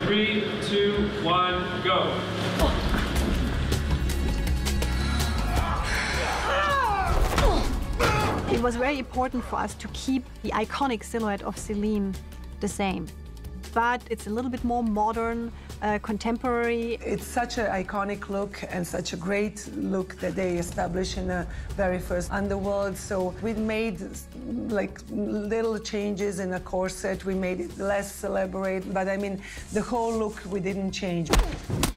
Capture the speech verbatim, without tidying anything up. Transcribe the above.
Three, two, one, go. It was very important for us to keep the iconic silhouette of Celine the same. But it's a little bit more modern, uh, contemporary. It's such an iconic look and such a great look that they established in the very first Underworld. So we made like little changes in the corset. We made it less elaborate, but I mean, the whole look we didn't change.